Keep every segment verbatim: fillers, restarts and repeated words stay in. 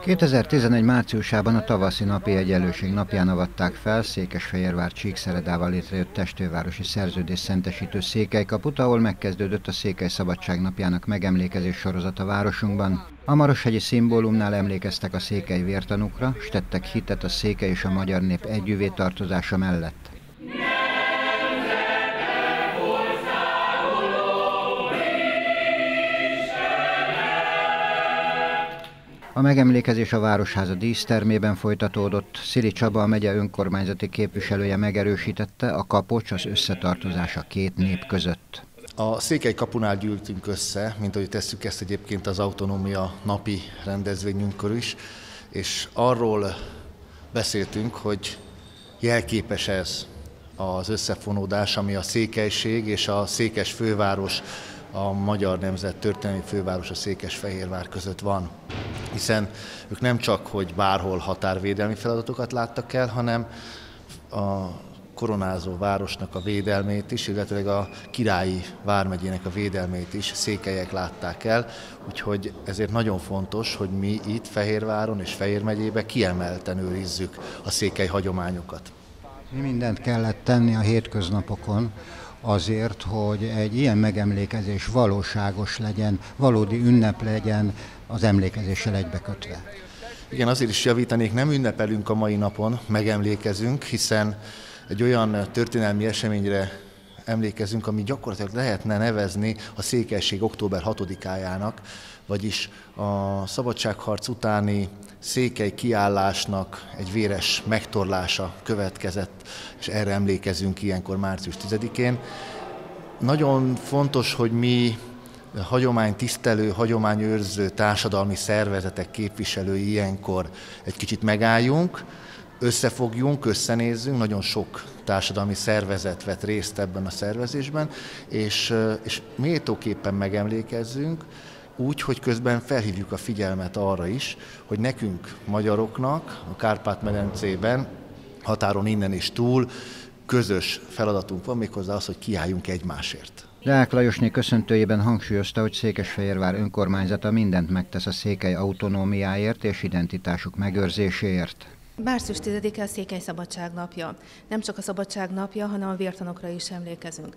kétezer-tizenegy márciusában a tavaszi napi egyenlőség napján avatták fel Székesfehérvár Csíkszeredával létrejött testvérvárosi szerződés szentesítő székelykaput, ahol megkezdődött a Székely Szabadság napjának megemlékezés sorozata városunkban. A maroshegyi szimbólumnál emlékeztek a székely vértanúkra, s tettek hitet a székely és a magyar nép együvé tartozása mellett. A megemlékezés a Városháza dísztermében folytatódott. Szili Csaba, a megye önkormányzati képviselője megerősítette, a kapocs az összetartozás a két nép között. A Székely kapunál gyűltünk össze, mint ahogy tesszük ezt egyébként az autonómia napi rendezvényünkkor is, és arról beszéltünk, hogy jelképes ez az összefonódás, ami a székelység és a székes főváros, a magyar nemzet történelmi főváros, a Székesfehérvár között van. Hiszen ők nem csak, hogy bárhol határvédelmi feladatokat láttak el, hanem a koronázó városnak a védelmét is, illetve a királyi vármegyének a védelmét is székelyek látták el, úgyhogy ezért nagyon fontos, hogy mi itt Fehérváron és Fejér megyében kiemelten őrizzük a székely hagyományokat. Mi mindent kellett tenni a hétköznapokon azért, hogy egy ilyen megemlékezés valóságos legyen, valódi ünnep legyen, az emlékezéssel egybekötve. Igen, azért is javítanék, nem ünnepelünk a mai napon, megemlékezünk, hiszen egy olyan történelmi eseményre emlékezünk, ami gyakorlatilag lehetne nevezni a székelység október hatodikájának, vagyis a szabadságharc utáni székely kiállásnak egy véres megtorlása következett, és erre emlékezünk ilyenkor március tizedikén. Nagyon fontos, hogy mi hagyománytisztelő, hagyományőrző társadalmi szervezetek képviselői ilyenkor egy kicsit megálljunk, összefogjunk, összenézzünk, nagyon sok társadalmi szervezet vett részt ebben a szervezésben, és, és méltóképpen megemlékezzünk, úgy, hogy közben felhívjuk a figyelmet arra is, hogy nekünk, magyaroknak, a Kárpát-medencében, határon innen és túl közös feladatunk van, méghozzá az, hogy kiálljunk egymásért. Deák Lajosné köszöntőjében hangsúlyozta, hogy Székesfehérvár önkormányzata mindent megtesz a székely autonómiáért és identitásuk megőrzéséért. március tizedike a Székely Szabadság napja. Nem csak a Szabadság napja, hanem a vértanúkra is emlékezünk.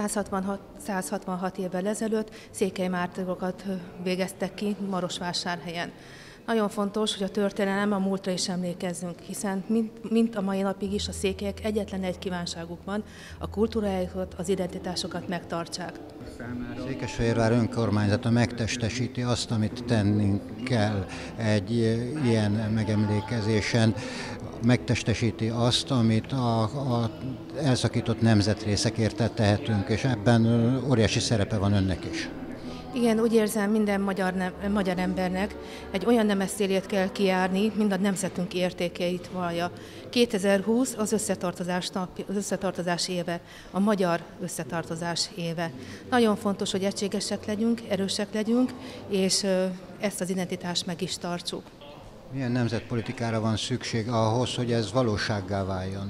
száz hatvanhat évvel ezelőtt székely mártírokat végeztek ki Marosvásárhelyen. Nagyon fontos, hogy a történelem a múltra is emlékezzünk, hiszen mint, mint a mai napig is a székelyek egyetlen egy kívánságuk van, a kultúrájukat, az identitásokat megtartsák. Székesfehérvár önkormányzata megtestesíti azt, amit tennünk kell egy ilyen megemlékezésen, megtestesíti azt, amit a, a elszakított nemzetrészekért tehetünk, és ebben óriási szerepe van önnek is. Igen, úgy érzem, minden magyar, nem, magyar embernek egy olyan nemeszélét kell kijárni, mind a nemzetünk értékeit vallja. kétezer-húsz az összetartozás, nap, az összetartozás éve, a magyar összetartozás éve. Nagyon fontos, hogy egységesek legyünk, erősek legyünk, és ezt az identitást meg is tartsuk. Milyen nemzetpolitikára van szükség ahhoz, hogy ez valósággá váljon?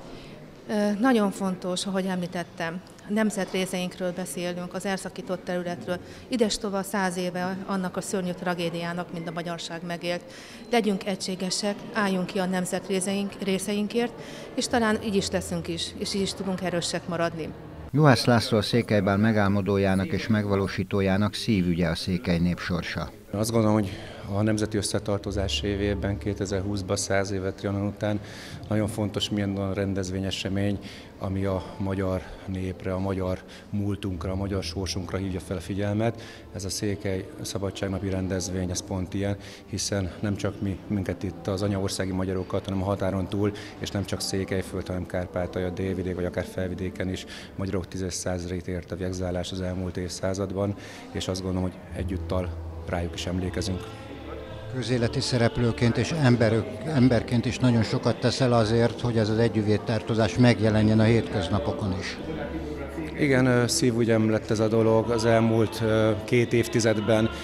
Nagyon fontos, ahogy említettem, a nemzetrészeinkről beszélünk, az elszakított területről. Idestova száz éve annak a szörnyű tragédiának, mint a magyarság megélt. Legyünk egységesek, álljunk ki a nemzetrészeinkért, és talán így is leszünk is, és így is tudunk erősek maradni. Juhász László Székelybál megálmodójának és megvalósítójának szívügye a székely nép sorsa. Azt gondolom, hogy a Nemzeti Összetartozás évében, kétezer-húszban, száz évet Trianon után nagyon fontos milyen a rendezvényesemény, ami a magyar népre, a magyar múltunkra, a magyar sorsunkra hívja fel a figyelmet. Ez a Székely Szabadságnapi rendezvény, ez pont ilyen, hiszen nem csak mi, minket itt az anyaországi magyarokat, hanem a határon túl, és nem csak Székelyföld, hanem Kárpátalja, Délvidék, vagy akár Felvidéken is magyarok tízezreit ért a vegzálás az elmúlt évszázadban, és azt gondolom, hogy egyúttal rájuk is emlékezünk. Közéleti szereplőként és emberök, emberként is nagyon sokat teszel azért, hogy ez az együtttartozás megjelenjen a hétköznapokon is. Igen, szívügyem lett ez a dolog. Az elmúlt két évtizedben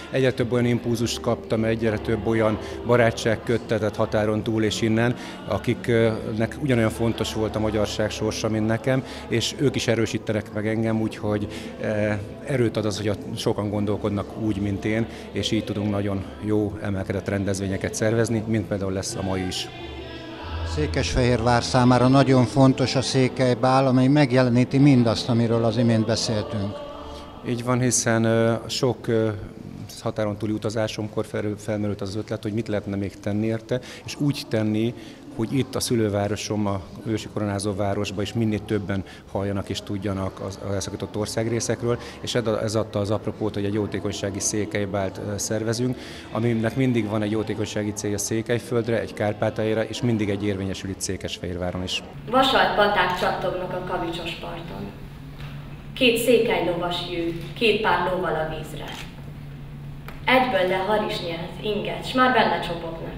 egyre több olyan impulzust kaptam, egyre több olyan barátság köttetett határon túl és innen, akiknek ugyanolyan fontos volt a magyarság sorsa, mint nekem, és ők is erősítenek meg engem, úgyhogy erőt ad az, hogy sokan gondolkodnak úgy, mint én, és így tudunk nagyon jó emelkedett rendezvényeket szervezni, mint például lesz a mai is. Székesfehérvár számára nagyon fontos a székelybál, amely megjeleníti mindazt, amiről az imént beszéltünk. Így van, hiszen sok határon túli utazásomkor felmerült az ötlet, hogy mit lehetne még tenni érte, és úgy tenni, hogy itt a szülővárosom, a ősi koronázó városban is minél többen halljanak és tudjanak az elszakított országrészekről, és ez adta az apropót, hogy egy jótékonysági székelybált szervezünk, aminek mindig van egy jótékonysági célja Székelyföldre, egy Kárpátaljára, és mindig egy érvényesül itt Székesfehérváron is. Vasalt paták csattognak a Kavicsos parton. Két székelylovas jő, két pár lóval a vízre. Egyből le harisnyát, inget, s már benne csobognak.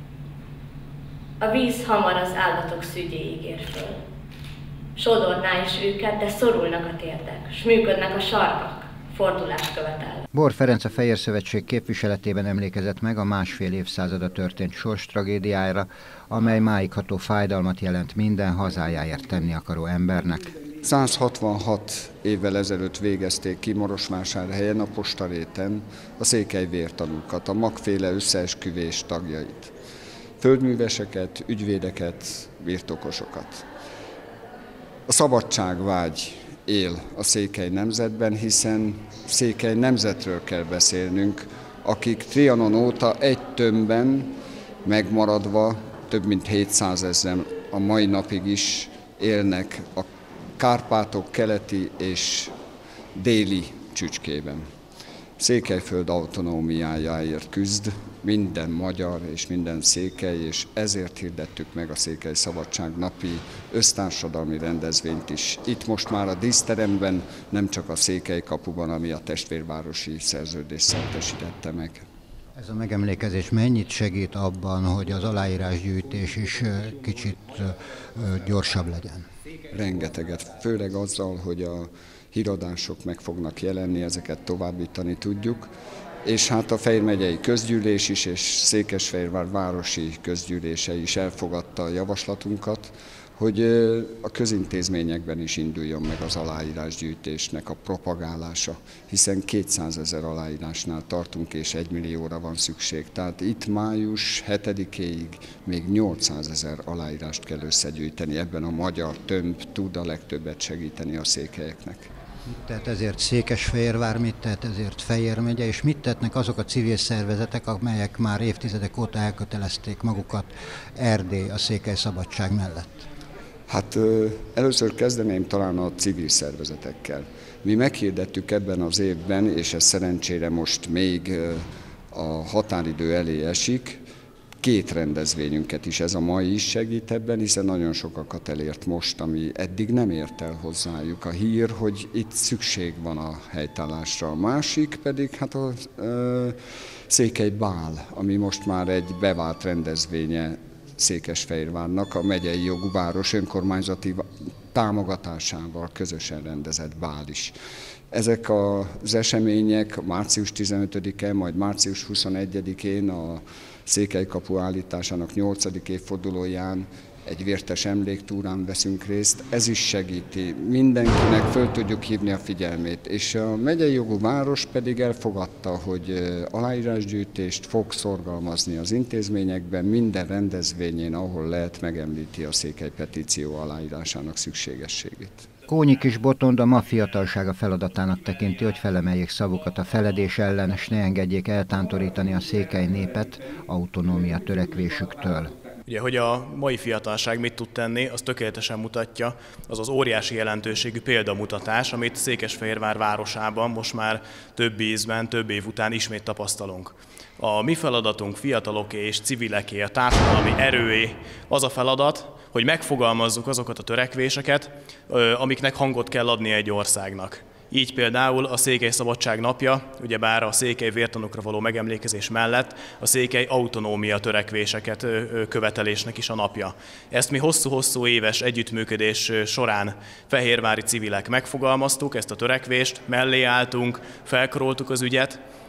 A víz hamar az állatok szügyéig ér föl. Sodorná is őket, de szorulnak a térdek, s működnek a sarkak, fordulást követel. Bor Ferenc a Fejér Szövetség képviseletében emlékezett meg a másfél évszázada történt sorstragédiájára, amely máig ható fájdalmat jelent minden hazájáért tenni akaró embernek. száz hatvanhat évvel ezelőtt végezték ki Marosvásárhelyen, a Postaréten a székely vértanúkat, a magféle összeesküvés tagjait. Földműveseket, ügyvédeket, birtokosokat. A szabadságvágy él a székely nemzetben, hiszen székely nemzetről kell beszélnünk, akik Trianon óta egy tömbben megmaradva több mint hétszázezren a mai napig is élnek a Kárpátok keleti és déli csücskében. Székelyföld autonómiájáért küzd minden magyar és minden székely, és ezért hirdettük meg a Székely Szabadság napi össztársadalmi rendezvényt is. Itt most már a díszteremben, nem csak a Székely kapuban, ami a testvérvárosi szerződés szentesítette meg. Ez a megemlékezés mennyit segít abban, hogy az aláírásgyűjtés is kicsit gyorsabb legyen? Rengeteget, főleg azzal, hogy a híradások meg fognak jelenni, ezeket továbbítani tudjuk, és hát a Fejér megyei közgyűlés is, és Székesfehérvár városi közgyűlése is elfogadta a javaslatunkat, hogy a közintézményekben is induljon meg az aláírásgyűjtésnek a propagálása, hiszen kétszázezer aláírásnál tartunk, és egy millióra van szükség. Tehát itt május hetedikéig még nyolcszázezer aláírást kell összegyűjteni, ebben a magyar tömb tud a legtöbbet segíteni a székelyeknek. Mit tehet ezért Székesfehérvár, mit tehet ezért Fejér megye, és mit tettnek azok a civil szervezetek, amelyek már évtizedek óta elkötelezték magukat Erdély a székely szabadság mellett? Hát először kezdeném talán a civil szervezetekkel. Mi meghirdettük ebben az évben, és ez szerencsére most még a határidő elé esik, két rendezvényünket is, ez a mai is segít ebben, hiszen nagyon sokakat elért most, ami eddig nem ért el hozzájuk a hír, hogy itt szükség van a helytállásra. A másik pedig hát a ö, Székelybál, ami most már egy bevált rendezvénye Székesfehérvárnak, a megyei jogú város önkormányzati támogatásával közösen rendezett bál is. Ezek az események március tizenötödikén, majd március huszonegyedikén a Székelykapu állításának nyolcadik évfordulóján egy vértes emléktúrán veszünk részt. Ez is segíti, mindenkinek föl tudjuk hívni a figyelmét, és a megyei jogú város pedig elfogadta, hogy aláírásgyűjtést fog szorgalmazni az intézményekben, minden rendezvényén, ahol lehet, megemlíti a székely petíció aláírásának szükségességét. Kónyi Kis Botond a ma fiatalsága feladatának tekinti, hogy felemeljék szavukat a feledés ellen, és ne engedjék eltántorítani a székely népet autonómia törekvésüktől. Ugye, hogy a mai fiatalság mit tud tenni, az tökéletesen mutatja, az az óriási jelentőségű példamutatás, amit Székesfehérvár városában most már több ízben, több év után ismét tapasztalunk. A mi feladatunk fiataloké és civileké, a társadalmi erőé az a feladat, hogy megfogalmazzuk azokat a törekvéseket, amiknek hangot kell adnia egy országnak. Így például a Székely Szabadság napja, ugyebár a székely vértanúkra való megemlékezés mellett a székely autonómia törekvéseket követelésnek is a napja. Ezt mi hosszú-hosszú éves együttműködés során fehérvári civilek megfogalmaztuk, ezt a törekvést, mellé álltunk, felkaroltuk az ügyet,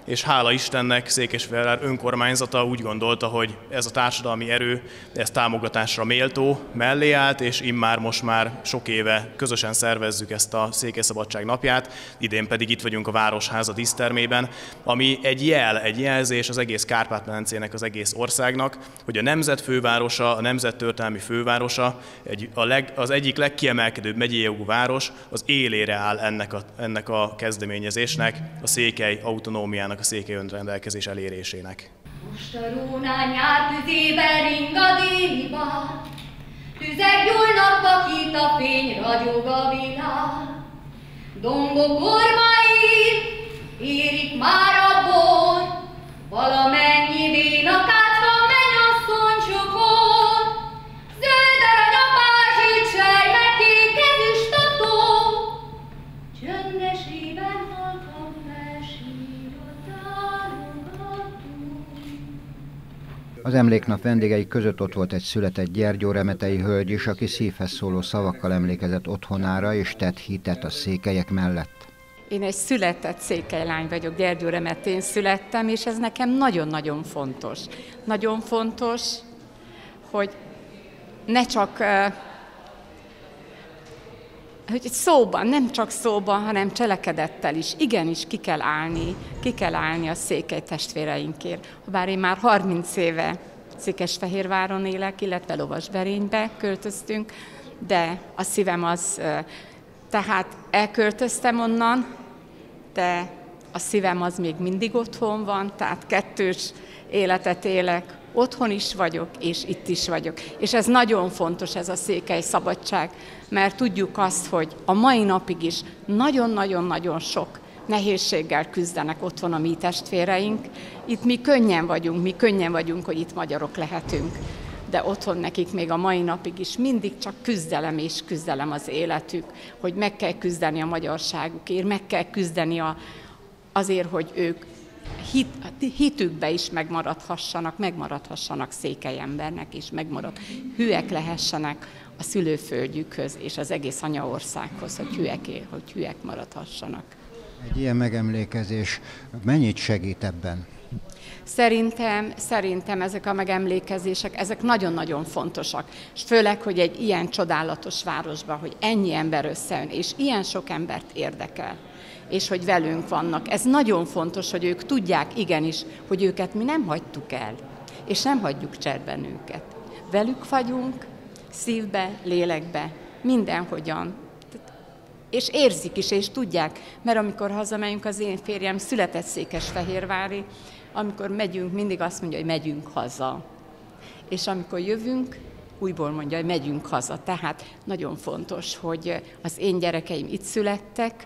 és hála Istennek Székesfehérvár önkormányzata úgy gondolta, hogy ez a társadalmi erő, ez támogatásra méltó, mellé állt, és immár most már sok éve közösen szervezzük ezt a Székelyszabadság napját, idén pedig itt vagyunk a Városháza dísztermében, ami egy jel, egy jelzés az egész Kárpát-medencének, az egész országnak, hogy a nemzet fővárosa, a nemzet történelmi fővárosa, egy, a leg, az egyik legkiemelkedőbb megyei jogú város, az élére áll ennek a, ennek a kezdeményezésnek, a székely autonómiának, a székely önrendelkezés elérésének. Most a Rónán nyár tüzében ring a déli bár, tüzek gyúlnak, vakít a fény, ragyog a világ. Dombok ormain érik már a bor, valamennyi vénakát van mennyasszony csokor. Zöld arany a pázsit, sejmek kék ezüst a tó, csöndesében halkan felsír a tálogató. Az emléknap vendégei között ott volt egy született gyergyóremetei hölgy is, aki szívhez szóló szavakkal emlékezett otthonára és tett hitet a székelyek mellett. Én egy született székelylány vagyok, Gyergyóremetén születtem, és ez nekem nagyon-nagyon fontos. Nagyon fontos, hogy ne csak hogy szóban, nem csak szóban, hanem cselekedettel is. Igenis ki kell állni, ki kell állni a székely testvéreinkért. Bár én már harminc éve Székesfehérváron élek, illetve Lovasberénybe költöztünk, de a szívem az, tehát elköltöztem onnan, de a szívem az még mindig otthon van, tehát kettős életet élek. Otthon is vagyok, és itt is vagyok. És ez nagyon fontos, ez a székely szabadság, mert tudjuk azt, hogy a mai napig is nagyon-nagyon-nagyon sok nehézséggel küzdenek otthon a mi testvéreink. Itt mi könnyen vagyunk, mi könnyen vagyunk, hogy itt magyarok lehetünk. De otthon nekik még a mai napig is mindig csak küzdelem és küzdelem az életük, hogy meg kell küzdeni a magyarságukért, meg kell küzdeni a, azért, hogy ők hit, hitükbe is megmaradhassanak, megmaradhassanak székely embernek, és megmarad, hűek lehessenek a szülőföldjükhöz és az egész anyaországhoz, hogy hűek, hogy hűek maradhassanak. Egy ilyen megemlékezés mennyit segít ebben? Szerintem, szerintem ezek a megemlékezések, ezek nagyon-nagyon fontosak. És főleg, hogy egy ilyen csodálatos városban, hogy ennyi ember összejön, és ilyen sok embert érdekel, és hogy velünk vannak. Ez nagyon fontos, hogy ők tudják igenis, hogy őket mi nem hagytuk el, és nem hagyjuk cserben őket. Velük vagyunk, szívbe, lélekbe, mindenhogyan. És érzik is, és tudják, mert amikor hazamegyünk, az én férjem született székesfehérvári, amikor megyünk, mindig azt mondja, hogy megyünk haza. És amikor jövünk, újból mondja, hogy megyünk haza. Tehát nagyon fontos, hogy az én gyerekeim itt születtek,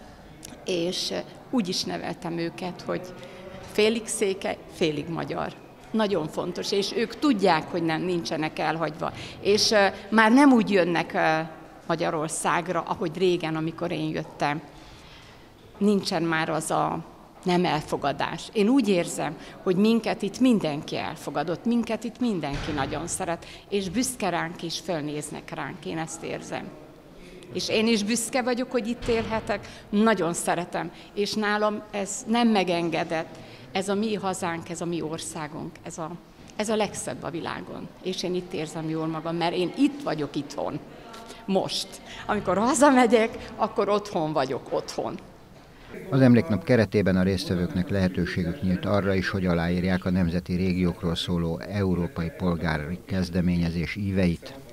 és úgy is neveltem őket, hogy félig székely, félig magyar. Nagyon fontos, és ők tudják, hogy nem nincsenek elhagyva. És uh, már nem úgy jönnek uh, Magyarországra, ahogy régen, amikor én jöttem. Nincsen már az a nem elfogadás. Én úgy érzem, hogy minket itt mindenki elfogadott, minket itt mindenki nagyon szeret, és büszke ránk is, fölnéznek ránk, én ezt érzem. És én is büszke vagyok, hogy itt élhetek, nagyon szeretem, és nálam ez nem megengedett, ez a mi hazánk, ez a mi országunk, ez a, ez a legszebb a világon. És én itt érzem jól magam, mert én itt vagyok itthon, most. Amikor hazamegyek, akkor otthon vagyok, otthon. Az emléknap keretében a résztvevőknek lehetőségük nyílt arra is, hogy aláírják a nemzeti régiókról szóló európai polgári kezdeményezés íveit.